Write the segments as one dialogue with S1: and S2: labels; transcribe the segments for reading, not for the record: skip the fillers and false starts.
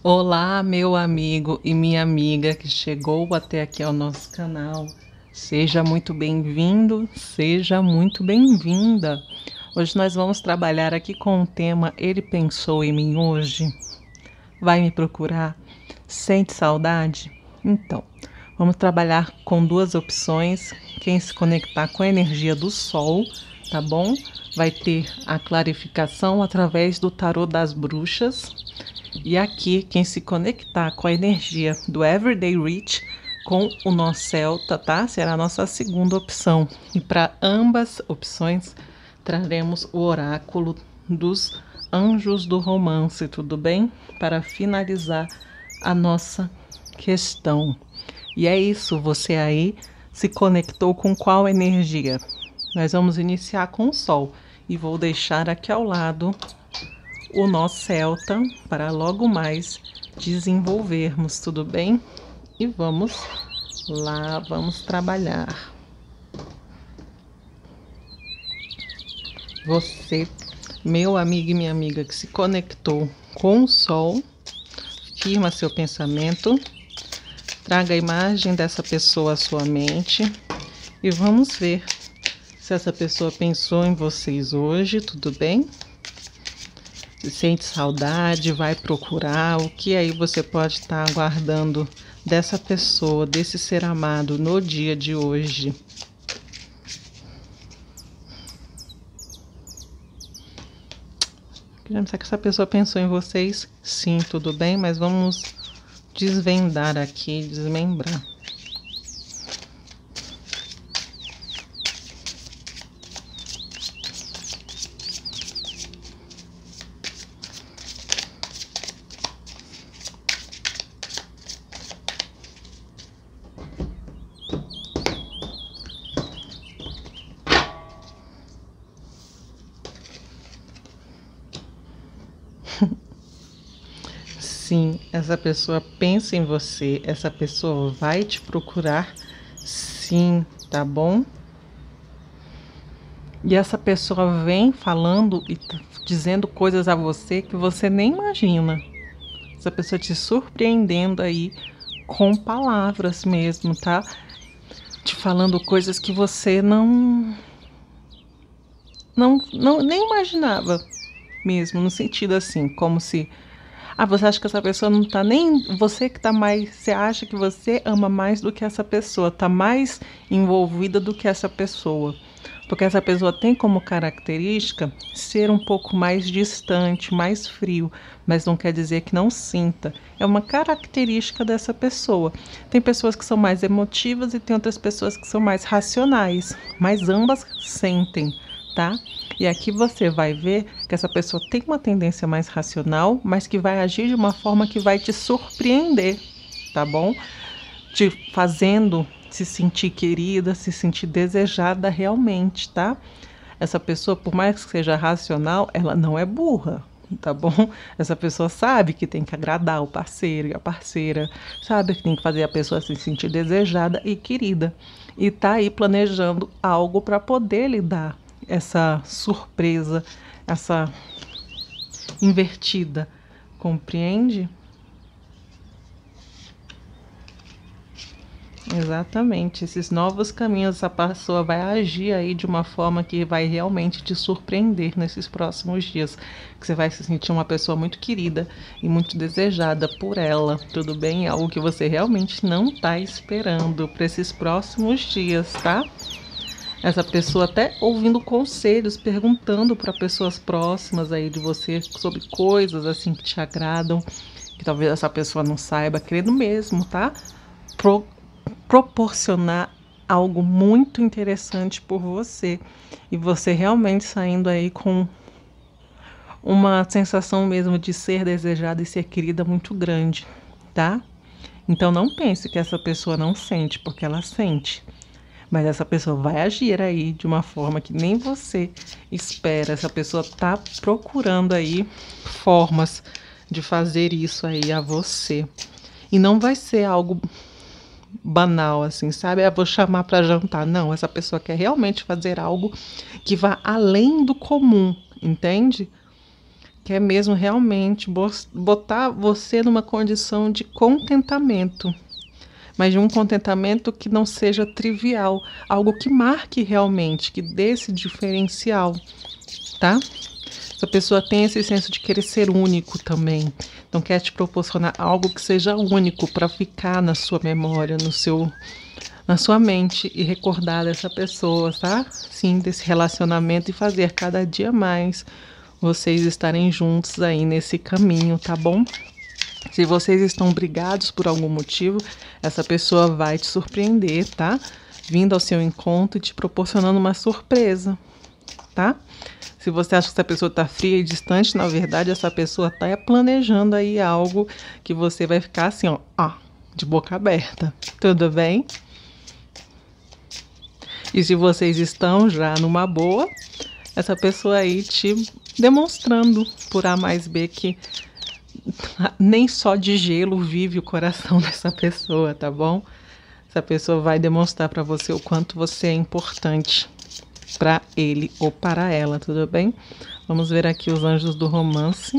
S1: Olá, meu amigo e minha amiga que chegou até aqui ao nosso canal. Seja muito bem-vindo, seja muito bem-vinda. Hoje nós vamos trabalhar aqui com o tema Ele Pensou em Mim Hoje. Vai me procurar? Sente saudade? Então, vamos trabalhar com duas opções. Quem se conectar com a energia do Sol, tá bom? Vai ter a clarificação através do tarô das bruxas. E aqui, quem se conectar com a energia do Everyday Rich com o nosso Celta, tá? Será a nossa segunda opção. E para ambas opções, traremos o oráculo dos anjos do romance, tudo bem? Para finalizar a nossa questão. E é isso, você aí se conectou com qual energia? Nós vamos iniciar com o Sol e vou deixar aqui ao lado o nosso Celta para logo mais desenvolvermos, tudo bem? E vamos lá, vamos trabalhar. Você, meu amigo e minha amiga que se conectou com o Sol, firma seu pensamento, traga a imagem dessa pessoa à sua mente e vamos ver se essa pessoa pensou em vocês hoje, tudo bem? Se sente saudade, vai procurar, o que aí você pode estar aguardando dessa pessoa, desse ser amado no dia de hoje. Queremos saber que essa pessoa pensou em vocês? Sim, tudo bem, mas vamos desvendar aqui, desmembrar. Sim, essa pessoa pensa em você, essa pessoa vai te procurar, sim, tá bom? E essa pessoa vem falando e dizendo coisas a você que você nem imagina. Essa pessoa te surpreendendo aí com palavras mesmo, tá? Te falando coisas que você não nem imaginava mesmo, no sentido assim, como se você acha que essa pessoa não tá nem. Você que tá mais. Você acha que você ama mais do que essa pessoa, tá mais envolvida do que essa pessoa. Porque essa pessoa tem como característica ser um pouco mais distante, mais frio, mas não quer dizer que não sinta. É uma característica dessa pessoa. Tem pessoas que são mais emotivas e tem outras pessoas que são mais racionais, mas ambas sentem, tá? E aqui você vai ver que essa pessoa tem uma tendência mais racional, mas que vai agir de uma forma que vai te surpreender, tá bom? Te fazendo se sentir querida, se sentir desejada realmente, tá? Essa pessoa, por mais que seja racional, ela não é burra, tá bom? Essa pessoa sabe que tem que agradar o parceiro e a parceira, sabe que tem que fazer a pessoa se sentir desejada e querida. E tá aí planejando algo para poder lhe dar essa surpresa, essa invertida, compreende? Exatamente, esses novos caminhos, essa pessoa vai agir aí de uma forma que vai realmente te surpreender nesses próximos dias, que você vai se sentir uma pessoa muito querida e muito desejada por ela, tudo bem? É algo que você realmente não está esperando para esses próximos dias, tá? Essa pessoa até ouvindo conselhos, perguntando para pessoas próximas aí de você sobre coisas assim que te agradam, que talvez essa pessoa não saiba, querendo mesmo, tá? Proporcionar algo muito interessante por você. E você realmente saindo aí com uma sensação mesmo de ser desejada e ser querida muito grande, tá? Então não pense que essa pessoa não sente, porque ela sente. Mas essa pessoa vai agir aí de uma forma que nem você espera. Essa pessoa tá procurando aí formas de fazer isso aí a você. E não vai ser algo banal assim, sabe? Vou chamar para jantar. Não, essa pessoa quer realmente fazer algo que vá além do comum, entende? quer mesmo realmente botar você numa condição de contentamento, mas de um contentamento que não seja trivial, algo que marque realmente, que dê esse diferencial, tá? Essa pessoa tem esse senso de querer ser único também, então quer te proporcionar algo que seja único para ficar na sua memória, na sua mente e recordar dessa pessoa, tá? Sim, desse relacionamento e fazer cada dia mais vocês estarem juntos aí nesse caminho, tá bom? Se vocês estão brigados por algum motivo, essa pessoa vai te surpreender, tá? Vindo ao seu encontro e te proporcionando uma surpresa, tá? Se você acha que essa pessoa tá fria e distante, na verdade, essa pessoa tá planejando aí algo que você vai ficar assim, ó, de boca aberta. Tudo bem? E se vocês estão já numa boa, essa pessoa aí te demonstrando por A mais B que nem só de gelo vive o coração dessa pessoa, tá bom? Essa pessoa vai demonstrar para você o quanto você é importante para ele ou para ela, tudo bem? Vamos ver aqui os anjos do romance.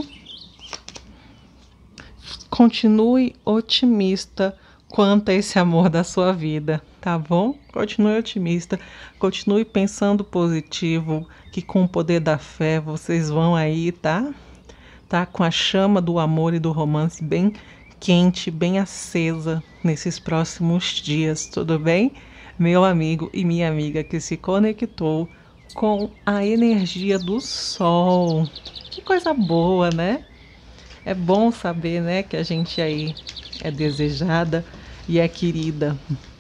S1: Continue otimista quanto a esse amor da sua vida, tá bom? Continue otimista, continue pensando positivo, que com o poder da fé vocês vão aí, tá? Tá com a chama do amor e do romance bem quente, bem acesa nesses próximos dias, tudo bem? Meu amigo e minha amiga que se conectou com a energia do sol. Que coisa boa, né? É bom saber, né, que a gente aí é desejada e é querida.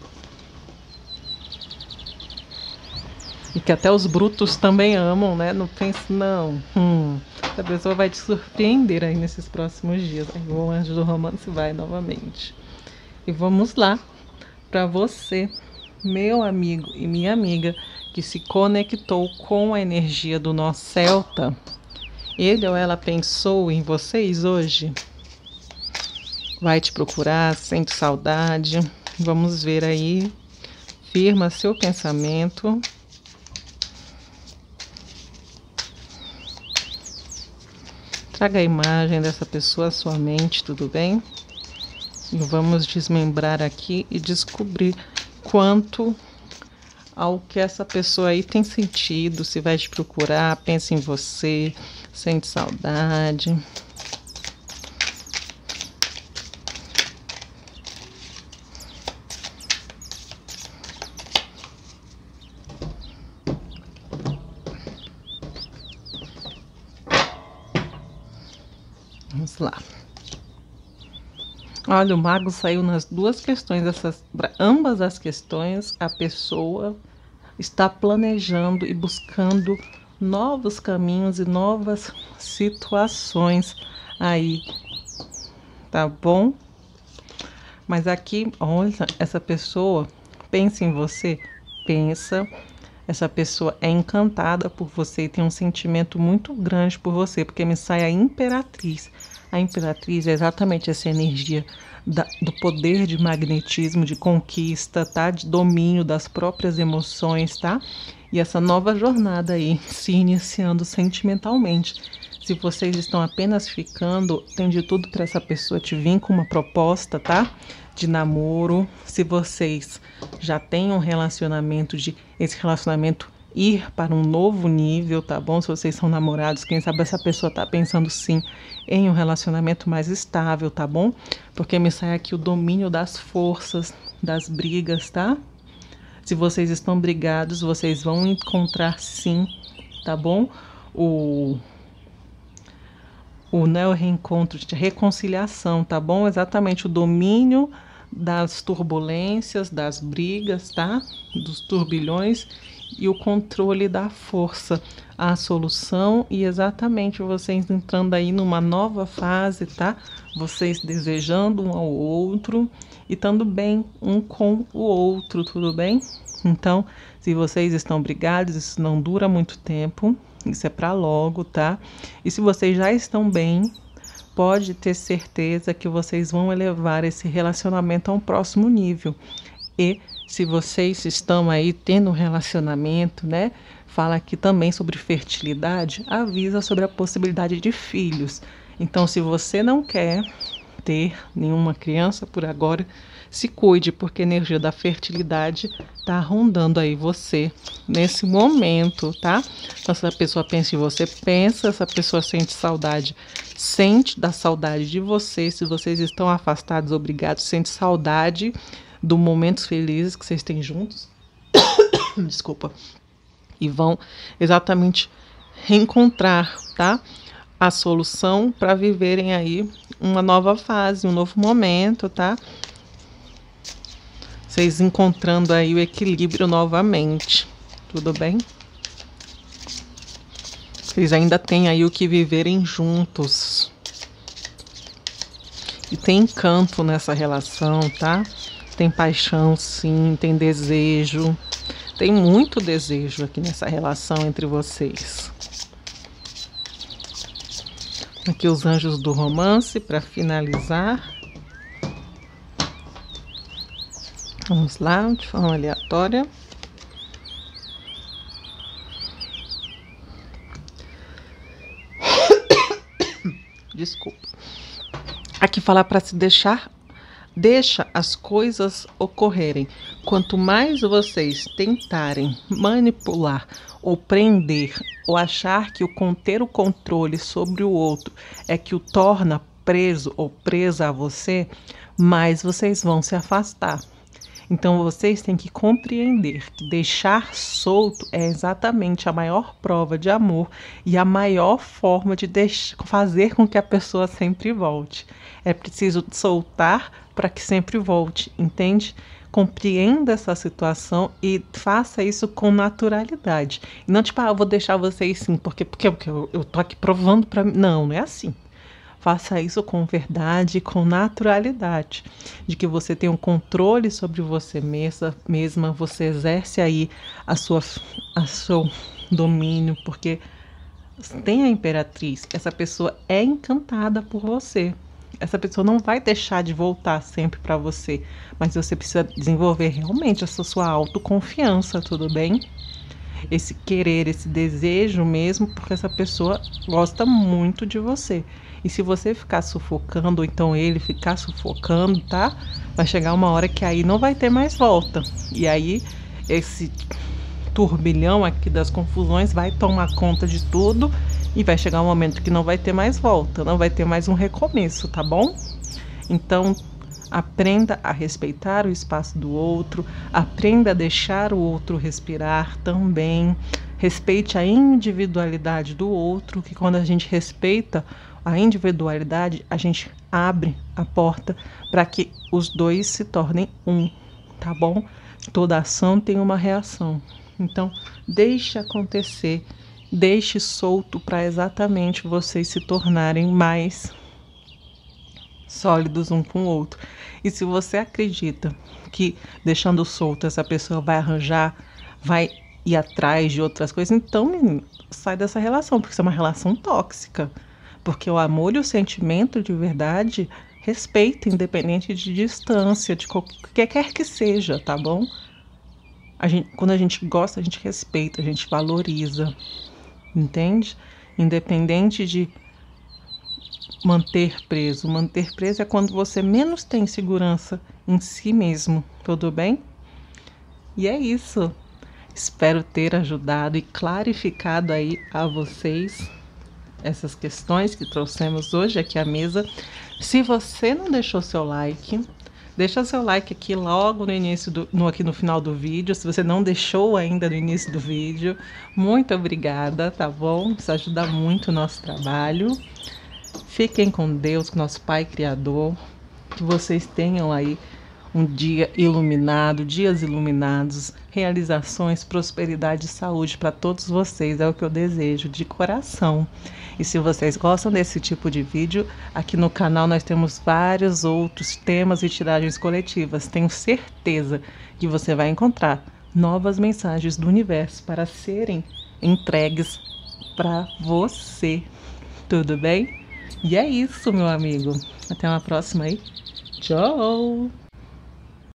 S1: E que até os brutos também amam, né? Não pense, não. Essa pessoa vai te surpreender aí nesses próximos dias. Aí o anjo do romance vai novamente. E vamos lá para você, meu amigo e minha amiga, que se conectou com a energia do nosso Celta. Ele ou ela pensou em vocês hoje? Vai te procurar, sente saudade. Vamos ver aí. Firma seu pensamento. Traga a imagem dessa pessoa à sua mente, tudo bem? E vamos desmembrar aqui e descobrir quanto ao que essa pessoa aí tem sentido, se vai te procurar, pensa em você, sente saudade. Vamos lá. Olha, o mago saiu nas duas questões, ambas as questões, a pessoa está planejando e buscando novos caminhos e novas situações aí, tá bom? Mas aqui, olha, essa pessoa pensa em você, pensa, essa pessoa é encantada por você e tem um sentimento muito grande por você, porque me sai a Imperatriz. A Imperatriz é exatamente essa energia do poder de magnetismo, de conquista, tá? De domínio das próprias emoções, tá? E essa nova jornada aí se iniciando sentimentalmente. Se vocês estão apenas ficando, tem de tudo para essa pessoa te vir com uma proposta, tá? De namoro. Se vocês já têm um relacionamento, esse relacionamento ir para um novo nível, tá bom? Se vocês são namorados, quem sabe essa pessoa tá pensando sim em um relacionamento mais estável, tá bom? Porque me sai aqui o domínio das forças, das brigas, tá? Se vocês estão brigados, vocês vão encontrar sim, tá bom? O reencontro de reconciliação, tá bom? Exatamente o domínio das turbulências, das brigas, tá? Dos turbilhões e o controle da força, a solução e exatamente vocês entrando aí numa nova fase, tá? Vocês desejando um ao outro e estando bem um com o outro, tudo bem? Então, se vocês estão brigados, isso não dura muito tempo, isso é para logo, tá? E se vocês já estão bem, pode ter certeza que vocês vão elevar esse relacionamento a um próximo nível. E se vocês estão aí tendo um relacionamento, né, fala aqui também sobre fertilidade, avisa sobre a possibilidade de filhos. Então, se você não quer ter nenhuma criança por agora, se cuide, porque a energia da fertilidade tá rondando aí você nesse momento, tá? Então, se a pessoa pensa em você, pensa, essa pessoa sente saudade, sente da saudade de você. Se vocês estão afastados, obrigados, sente saudade dos momentos felizes que vocês têm juntos. Desculpa. E vão exatamente reencontrar, tá? A solução para viverem aí uma nova fase, um novo momento, tá? Vocês encontrando aí o equilíbrio novamente, tudo bem? Vocês ainda têm aí o que viverem juntos. E tem encanto nessa relação, tá? Tem paixão, sim, tem desejo. Tem muito desejo aqui nessa relação entre vocês. Aqui os anjos do romance para finalizar. Vamos lá, de forma aleatória. Desculpa. Aqui falar para se deixar, deixa as coisas ocorrerem. Quanto mais vocês tentarem manipular ou prender ou achar que ter o controle sobre o outro é que o torna preso ou presa a você, mais vocês vão se afastar. Então vocês têm que compreender que deixar solto é exatamente a maior prova de amor e a maior forma de fazer com que a pessoa sempre volte. É preciso soltar para que sempre volte, entende? Compreenda essa situação e faça isso com naturalidade. E não tipo, eu vou deixar vocês sim, porque eu tô aqui provando para mim. Não, não é assim. Faça isso com verdade, com naturalidade, de que você tem um controle sobre você mesma, você exerce aí seu domínio, porque tem a imperatriz, essa pessoa é encantada por você. Essa pessoa não vai deixar de voltar sempre para você, mas você precisa desenvolver realmente essa sua autoconfiança, tudo bem? Esse querer, esse desejo mesmo, porque essa pessoa gosta muito de você. E se você ficar sufocando, ou então ele ficar sufocando, tá? Vai chegar uma hora que aí não vai ter mais volta. E aí esse turbilhão aqui das confusões vai tomar conta de tudo e vai chegar um momento que não vai ter mais volta, não vai ter mais um recomeço, tá bom? Então, aprenda a respeitar o espaço do outro, aprenda a deixar o outro respirar também. Respeite a individualidade do outro, que quando a gente respeita a individualidade, a gente abre a porta para que os dois se tornem um, tá bom? Toda ação tem uma reação. Então, deixe acontecer, deixe solto para exatamente vocês se tornarem mais sólidos um com o outro. E se você acredita que deixando solto essa pessoa vai arranjar, vai ir atrás de outras coisas, então, menino, sai dessa relação, porque isso é uma relação tóxica. Porque o amor e o sentimento de verdade respeita, independente de distância, de qualquer quer que seja, tá bom? Quando a gente gosta, a gente respeita, a gente valoriza, entende? Independente de manter preso. Manter preso é quando você menos tem segurança em si mesmo, tudo bem? E é isso. Espero ter ajudado e clarificado aí a vocês essas questões que trouxemos hoje aqui à mesa. Se você não deixou seu like, deixa seu like aqui logo no início, aqui no final do vídeo. Se você não deixou ainda no início do vídeo, muito obrigada, tá bom? Isso ajuda muito o nosso trabalho. Fiquem com Deus, com nosso Pai Criador. Que vocês tenham aí um dia iluminado, dias iluminados, realizações, prosperidade e saúde para todos vocês. É o que eu desejo de coração. E se vocês gostam desse tipo de vídeo, aqui no canal nós temos vários outros temas e tiragens coletivas. Tenho certeza que você vai encontrar novas mensagens do universo para serem entregues para você. Tudo bem? E é isso, meu amigo. Até uma próxima aí. Tchau!